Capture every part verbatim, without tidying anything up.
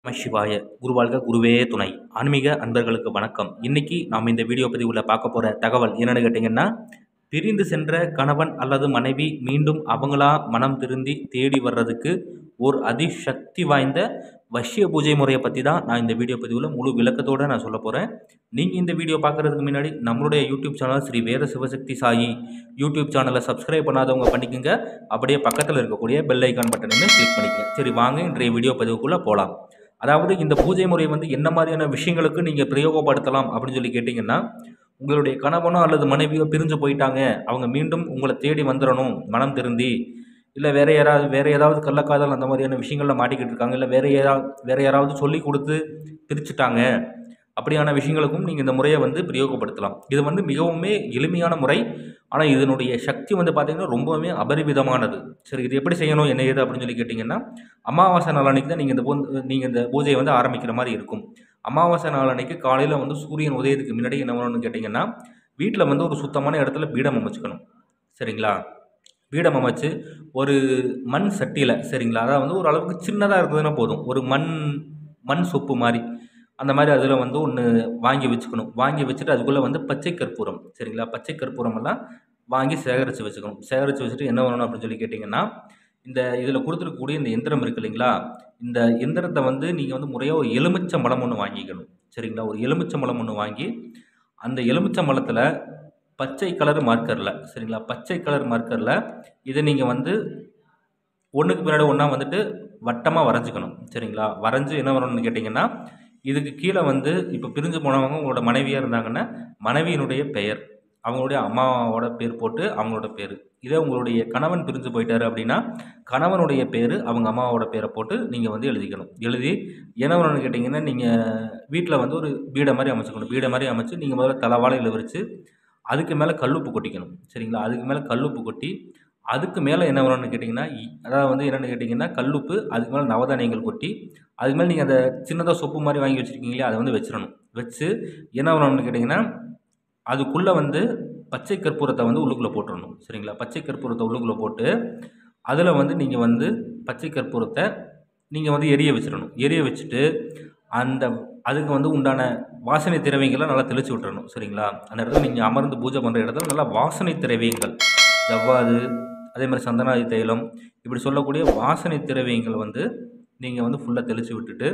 நம சிவாய. குருவாழ்க, குருவே துணை. ஆன்மீக அன்பர்களுக்கு வணக்கம். இன்னைக்கு நாம் இந்த வீடியோ பதிவுல பார்க்க போற தகவல் என்னன்னு கேட்டிங்கன்னா, பிரிந்து சென்ற கணவன் அல்லது மனைவி மீண்டும் அவங்களா மனம் திருந்தி தேடி வர்றதுக்கு ஒரு அதிசக்தி வாய்ந்த வசிய பூஜை முறையை பற்றி தான் நான் இந்த வீடியோ பதிவில் முழு விளக்கத்தோடு நான் சொல்ல போகிறேன். நீங்கள் இந்த வீடியோ பார்க்குறதுக்கு முன்னாடி நம்மளுடைய YouTube channel Sri Veda Sivasakthi Sai YouTube சேனலை சப்ஸ்கிரைப் பண்ணாதவங்க பண்ணிக்கோங்க. அப்படியே பக்கத்தில் இருக்கக்கூடிய பெல் ஐக்கான் பட்டனையும் கிளிக் பண்ணிக்கங்க. சரி, வாங்க இன்றைய வீடியோ பதிவுக்குள்ளே போகலாம். அதாவது இந்த பூஜை முறை வந்து என்ன மாதிரியான விஷயங்களுக்கு நீங்கள் பிரயோகப்படுத்தலாம் அப்படின்னு சொல்லி கேட்டிங்கன்னா, உங்களுடைய கணவனோ அல்லது மனைவியோ பிரிஞ்சு போயிட்டாங்க, அவங்க மீண்டும் உங்களை தேடி வந்துடணும் மனம் திருந்தி, இல்லை வேறு யாராவது வேறு ஏதாவது கள்ளக்காதல் அந்த மாதிரியான விஷயங்களில் மாட்டிக்கிட்டு இருக்காங்க, இல்லை வேறு யாராவது வேறு யாராவது சொல்லி கொடுத்து பிரிச்சுட்டாங்க, அப்படியான விஷயங்களுக்கும் நீங்கள் இந்த முறையை வந்து பிரயோகப்படுத்தலாம். இது வந்து மிகவுமே எளிமையான முறை. ஆனால் இதனுடைய சக்தி வந்து பார்த்திங்கன்னா ரொம்பவுமே அபரிவிதமானது. சரி, இது எப்படி செய்யணும் என்ன ஏது அப்படின்னு சொல்லி கேட்டிங்கன்னா, அமாவாசை நாள் அன்றைக்கி தான் நீங்கள் இந்த பூ நீங்கள் இந்த பூஜையை வந்து ஆரம்பிக்கிற மாதிரி இருக்கும். அமாவாசை நாள் அன்றைக்கி காலையில் வந்து சூரியன் உதயத்துக்கு முன்னாடி என்ன பண்ணணும்னு கேட்டிங்கன்னா, வீட்டில் வந்து ஒரு சுத்தமான இடத்துல பீடம் அமைச்சுக்கணும். சரிங்களா? பீடம் அமைச்சு ஒரு மண் சட்டியில், சரிங்களா, அதாவது வந்து ஒரு அளவுக்கு சின்னதாக இருந்ததுன்னா போதும், ஒரு மண் மண் சொப்பு மாதிரி அந்த மாதிரி அதில் வந்து ஒன்று வாங்கி வச்சுக்கணும். வாங்கி வச்சுட்டு அதுக்குள்ளே வந்து பச்சை கற்பூரம், சரிங்களா, பச்சை கற்பூரம் எல்லாம் வாங்கி சேகரித்து வச்சுக்கணும். சேகரித்து வச்சுட்டு என்ன பண்ணணும் அப்படின்னு சொல்லி கேட்டிங்கன்னா, இந்த இதில் கொடுத்துருக்கக்கூடிய இந்த எந்திரம் இருக்குது இல்லைங்களா, இந்த எந்திரத்தை வந்து நீங்கள் வந்து முறையாக ஒரு எலுமிச்சம்பழம் ஒன்று வாங்கிக்கணும். சரிங்களா? ஒரு எலுமிச்சம்பழம் ஒன்று வாங்கி அந்த எலுமிச்சம்பழத்தில் பச்சை கலர் மார்க்கரில், சரிங்களா, பச்சை கலர் மார்க்கரில் இதை நீங்கள் வந்து ஒன்றுக்கு பின்னாடி ஒன்றா வந்துட்டு வட்டமாக வரைஞ்சிக்கணும். சரிங்களா? வரைஞ்சி என்ன வரணும்னு கேட்டிங்கன்னா, இதுக்கு கீழே வந்து இப்போ பிரிஞ்சு போனவங்க உங்களோட மனைவியாக இருந்தாங்கன்னா மனைவியினுடைய பெயர், அவங்களுடைய அம்மாவோட பேர் போட்டு அவங்களோட பேர். இதே உங்களுடைய கணவன் பிரிஞ்சு போயிட்டாரு அப்படின்னா கணவனுடைய பேர் அவங்க அம்மாவோட பேரை போட்டு நீங்கள் வந்து எழுதிக்கணும். எழுதி என்ன வரணும்னு கேட்டிங்கன்னா, நீங்கள் வீட்டில் வந்து ஒரு பீடை மாதிரி அமைச்சுக்கணும். பீடை மாதிரி அமைச்சு நீங்கள் முதல்ல தலைவாழையில் விரித்து அதுக்கு மேலே கல்லுப்பு கொட்டிக்கணும். சரிங்களா? அதுக்கு மேலே கல்லுப்பு கொட்டி அதுக்கு மேலே என்ன வரணும்னு கேட்டிங்கன்னா, அதாவது வந்து என்னென்னு கேட்டிங்கன்னா, கல்லுப்பு, அதுக்கு மேலே நவதானியங்கள் கொட்டி அதுக்கு மேலே நீங்கள் அந்த சின்னதாக சொப்பு மாதிரி வாங்கி வச்சுருக்கீங்களே அதை வந்து வச்சிடணும். வச்சு என்ன வரணும்னு கேட்டிங்கன்னா, அதுக்குள்ளே வந்து பச்சை கற்பூரத்தை வந்து உள்ளுக்குள்ளே போட்டுடணும். சரிங்களா? பச்சை கற்பூரத்தை உள்ளுக்குள்ளே போட்டு அதில் வந்து நீங்கள் வந்து பச்சை கற்பூரத்தை நீங்கள் வந்து எரிய வச்சிடணும். எரிய வச்சுட்டு அந்த அதுக்கு வந்து உண்டான வாசனை திரவியங்களை நல்லா தெளித்து விட்டுறணும். சரிங்களா? அந்த இடத்துல நீங்கள் அமர்ந்து பூஜை பண்ணுற இடத்துல நல்லா வாசனை திரவியங்கள், ஜவ்வாது, அதே மாதிரி சந்தனாதி தைலம், இப்படி சொல்லக்கூடிய வாசனை திரவியங்கள் வந்து நீங்கள் வந்து ஃபுல்லாக தெளித்து விட்டுட்டு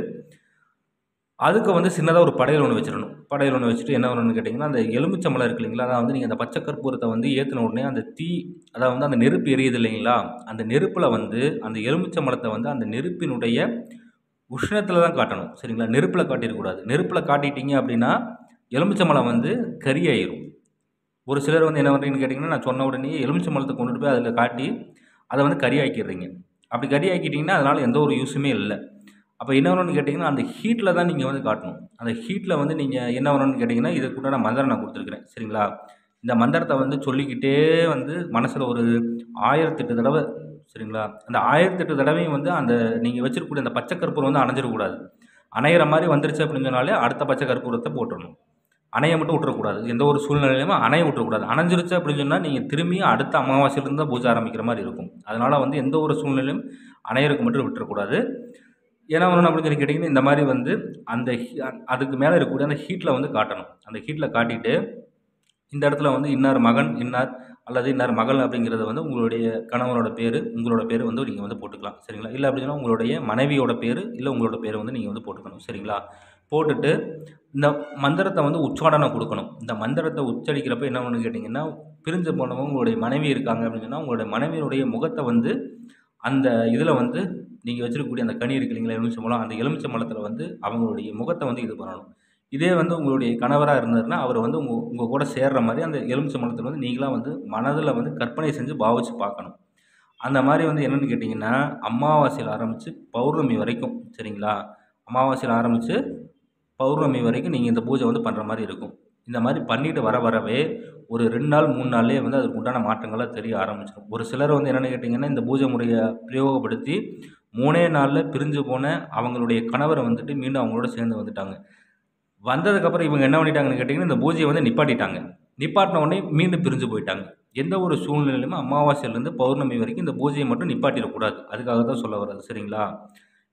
அதுக்கு வந்து சின்னதாக ஒரு படையல் ஒன்று வச்சிடணும். படையல் ஒன்று வச்சுட்டு என்ன வரணும்னு கேட்டிங்கன்னா, அந்த எலுமிச்சம்பழம் இருக்கு இல்லைங்களா, அதாவது வந்து நீங்கள் அந்த பச்சை கற்பூரத்தை வந்து ஏற்றின உடனே அந்த தீ, அதாவது வந்து அந்த நெருப்பு எரியுது இல்லைங்களா, அந்த நெருப்பில் வந்து அந்த எலுமிச்சம்பழத்தை வந்து அந்த நெருப்பினுடைய உஷ்ணத்தில் தான் காட்டணும். சரிங்களா? நெருப்பில் காட்டிடக்கூடாது. நெருப்பில் காட்டிட்டீங்க அப்படின்னா எலுமிச்சம்பழம் வந்து கரியாயிரும். ஒரு சிலர் வந்து என்ன பண்ணுறீங்கன்னு கேட்டிங்கன்னா, நான் சொன்ன உடனே எலுமிச்சம்பழத்தை கொண்டுட்டு போய் அதில் காட்டி அதை வந்து கரியாக்கிடுறீங்க. அப்படி கரியாக்கிட்டிங்கன்னா அதனால் எந்த ஒரு யூஸுமே இல்லை. அப்போ என்ன வரணும்னு கேட்டிங்கன்னா, அந்த ஹீட்டில் தான் நீங்கள் வந்து காட்டணும். அந்த ஹீட்டில் வந்து நீங்கள் என்ன வரணும்னு கேட்டிங்கன்னா, இதுக்குண்டான மந்திரம் நான் கொடுத்துருக்குறேன். சரிங்களா? இந்த மந்திரத்தை வந்து சொல்லிக்கிட்டே வந்து மனசில் ஒரு ஆயிரத்தெட்டு தடவை, சரிங்களா, அந்த ஆயிரத்தெட்டு தடவையும் வந்து அந்த நீங்கள் வச்சிருக்கக்கூடிய அந்த பச்சை கற்பூரம் வந்து அணைஞ்சிடக்கூடாது. அணையிற மாதிரி வந்துருச்சு அப்படின்னு சொன்னாலே அடுத்த பச்சை கற்பூரத்தை போட்டுடணும். அணைய மட்டும் விட்டுறக்கூடாது. எந்த ஒரு சூழ்நிலையிலுமே அணைய விட்டுறக்கூடாது. அணைஞ்சிருச்சு அப்படின்னு சொன்னால் நீங்கள் திரும்பியும் அடுத்த அமாவாசையிலேருந்து தான் பூஜை ஆரம்பிக்கிற மாதிரி இருக்கும். அதனால் வந்து எந்த ஒரு சூழ்நிலையும் அணையருக்கு மட்டும் விட்டுறக்கூடாது. ஏன்னா வரணும் அப்படின்னு சொல்லி கேட்டிங்கன்னா, இந்த மாதிரி வந்து அந்த அதுக்கு மேலே இருக்கக்கூடிய அந்த ஹீட்டில் வந்து காட்டணும். அந்த ஹீட்டில் காட்டிட்டு இந்த இடத்துல வந்து இன்னார் மகன், இன்னார் அல்லது இன்னார் மகள் அப்படிங்கிறத வந்து உங்களுடைய கணவனோட பேர், உங்களோட பேர் வந்து நீங்கள் வந்து போட்டுக்கலாம். சரிங்களா? இல்லை அப்படின்னு சொன்னால் உங்களுடைய மனைவியோட பேர், இல்லை உங்களோட பேர் வந்து நீங்கள் வந்து போட்டுக்கணும். சரிங்களா? போட்டுட்டு இந்த மந்திரத்தை வந்து உச்சாடனம் கொடுக்கணும். இந்த மந்திரத்தை உச்சரிக்கிறப்ப என்ன பண்ணணும்னு கேட்டிங்கன்னா, பிரிஞ்சு போனவங்க உங்களுடைய மனைவி இருக்காங்க அப்படின்னு சொன்னால் உங்களுடைய மனைவியினுடைய முகத்தை வந்து அந்த இதில் வந்து நீங்கள் வச்சிருக்கக்கூடிய அந்த கனி இருக்கு இல்லைங்களா, எலுமிச்சம்பழம், அந்த எலுமிச்சம்பழத்தில் வந்து அவங்களுடைய முகத்தை வந்து இது பண்ணணும். இதே வந்து உங்களுடைய கணவராக இருந்தாருன்னா அவர் வந்து உங்கள் உங்கள் கூட சேர்ற மாதிரி அந்த எலுமிச்சம்பழத்தில் வந்து நீங்களாக வந்து மனதில் வந்து கற்பனை செஞ்சு பாவிச்சு பார்க்கணும். அந்த மாதிரி வந்து என்னென்னு கேட்டிங்கன்னா, அமாவாசையில் ஆரம்பித்து பௌர்ணமி வரைக்கும், சரிங்களா, அமாவாசையில் ஆரம்பித்து பௌர்ணமி வரைக்கும் நீங்கள் இந்த பூஜை வந்து பண்ணுற மாதிரி இருக்கும். இந்த மாதிரி பண்ணிட்டு வர வரவே ஒரு ரெண்டு நாள் மூணு நாள்லேயே வந்து அதுக்கு உண்டான மாற்றங்கள்லாம் தெரிய ஆரம்பிச்சிடும். ஒரு சிலர் வந்து என்னென்னு கேட்டிங்கன்னா, இந்த பூஜை முறையை பிரயோகப்படுத்தி மூணே நாளில் பிரிஞ்சு போன அவங்களுடைய கணவரை வந்துட்டு மீண்டும் அவங்களோட சேர்ந்து வந்துட்டாங்க. வந்ததுக்கப்புறம் இவங்க என்ன பண்ணிட்டாங்கன்னு கேட்டிங்கன்னா, இந்த பூஜையை வந்து நிப்பாட்டிட்டாங்க. நிப்பாட்டின உடனே மீண்டும் பிரிஞ்சு போயிட்டாங்க. எந்த ஒரு சூழ்நிலையிலுமே அமாவாசையிலேருந்து பௌர்ணமி வரைக்கும் இந்த பூஜையை மட்டும் நிப்பாட்டிடக்கூடாது. அதுக்காக தான் சொல்ல வர்றது. சரிங்களா?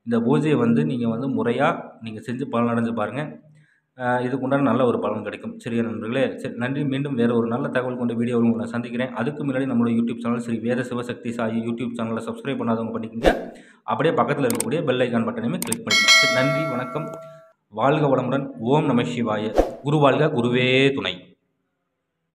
இந்த பூஜையை வந்து நீங்கள் வந்து முறையாக நீங்கள் செஞ்சு பலனடைஞ்சு பாருங்கள். இதுக்கு உண்டான நல்ல ஒரு பலன் கிடைக்கும். சரியா நண்பர்களே? சரி, நன்றி. மீண்டும் வேறு ஒரு நல்ல தகவல் கொண்ட வீடியோவில் உங்களை சந்திக்கிறேன். அதுக்கு முன்னாடி நம்மளோட YouTube channel Sri Veda Sivasakthi Sai YouTube சேனலை சப்ஸ்கிரைப் பண்ணாதவங்க பண்ணிக்கோங்க. அப்படியே பக்கத்தில் இருக்கக்கூடிய பெல் ஐக்கான் பட்டனையுமே கிளிக் பண்ணிக்கோங்க. சரி, நன்றி, வணக்கம். வாழ்க வளமுடன். ஓம் நம சிவாய. குரு வாழ்க, குருவே துணை.